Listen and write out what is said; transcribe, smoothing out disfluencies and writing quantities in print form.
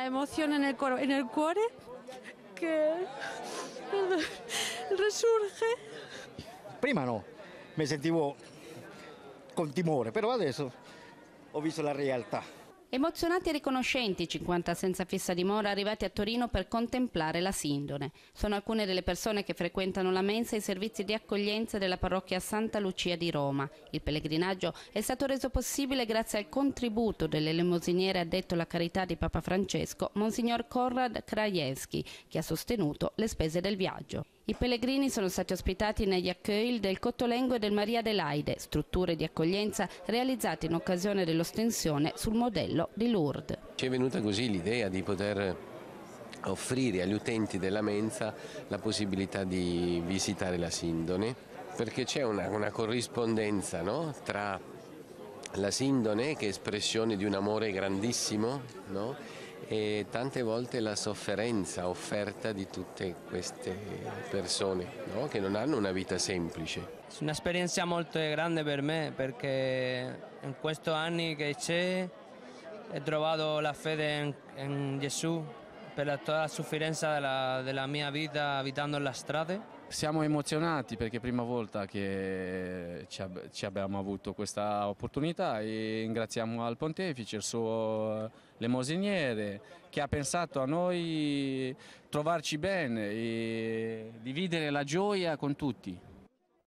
emozione nel cuore che risurge. Prima no, mi sentivo con timore, però adesso ho visto la realtà. Emozionati e riconoscenti i 50 senza fissa dimora arrivati a Torino per contemplare la Sindone. Sono alcune delle persone che frequentano la mensa e i servizi di accoglienza della parrocchia Santa Lucia di Roma. Il pellegrinaggio è stato reso possibile grazie al contributo dell'elemosiniere addetto alla carità di Papa Francesco, Monsignor Konrad Krajewski, che ha sostenuto le spese del viaggio. I pellegrini sono stati ospitati negli accueil del Cottolengo e del Maria Adelaide, strutture di accoglienza realizzate in occasione dell'ostensione sul modello di Lourdes. Ci è venuta così l'idea di poter offrire agli utenti della mensa la possibilità di visitare la Sindone, perché c'è una corrispondenza, no? Tra la Sindone, che è espressione di un amore grandissimo, no? E tante volte la sofferenza offerta di tutte queste persone, no? Che non hanno una vita semplice. È un'esperienza molto grande per me perché in questi anni che c'è ho trovato la fede in Gesù per tutta la sofferenza della mia vita abitando le strade. Siamo emozionati perché è la prima volta che ci abbiamo avuto questa opportunità e ringraziamo al Pontefice, il suo elemosiniere, che ha pensato a noi trovarci bene e dividere la gioia con tutti.